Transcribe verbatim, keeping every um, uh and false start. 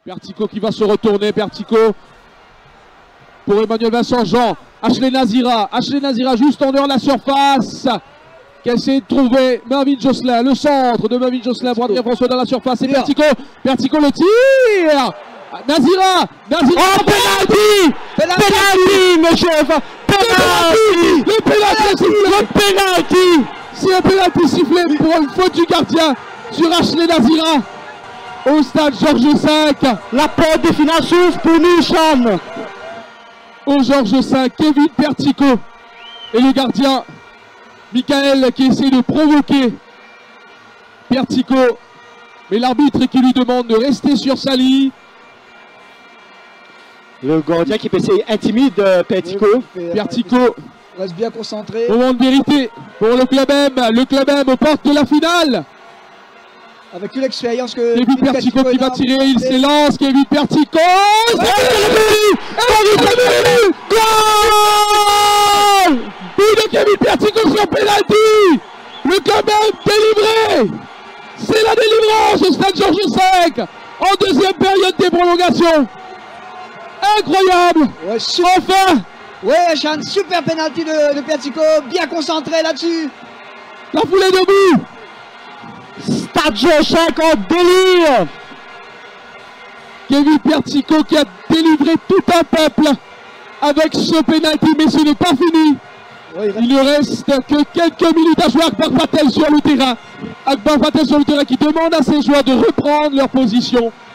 Pertico qui va se retourner. Pertico pour Emmanuel Vincent Jean. Ashley Nazira. Ashley Nazira juste en dehors de la surface. Qui a essayé de trouver Mervyn Josselin. Le centre de Mervyn Josselin pour Adrien François dans la surface. Et Pertico. Pertico le tir. Nazira. Nazira. Oh, penalty. Penalty, monsieur. Penalty. Le penalty. Le penalty. C'est un penalty sifflé pour une faute du gardien sur Ashley Nazira. Au stade Georges cinq. La porte des finales s'ouvre pour nous, Sean. Au Georges cinq, Kevin Pertico et le gardien Michael qui essaie de provoquer Pertico, mais l'arbitre qui lui demande de rester sur sa ligne. Le gardien qui peut essayer intimide Pertico. Pertico reste bien concentré. Moment de vérité pour le club M, le club M aux portes de la finale. Avec une expérience que Kevin Pertico qui va tirer, il s'élance, Kevin Pertico. Goal! But de Kevin Pertico sur penalty. Le club M délivré. C'est la délivrance au stade Georges cinq en deuxième période des prolongations. Incroyable. Ouais, enfin. Ouais, j'ai un super penalty de, de Pertico, bien concentré là-dessus. La foulée de but. Stade Georges cinq en délire. Kevin Pertico qui a délivré tout un peuple avec ce penalty, mais ce n'est pas fini. Oui, il ne reste que quelques minutes à jouer. Akbar Patel sur le terrain. Akbar Patel sur le terrain qui demande à ses joueurs de reprendre leur position.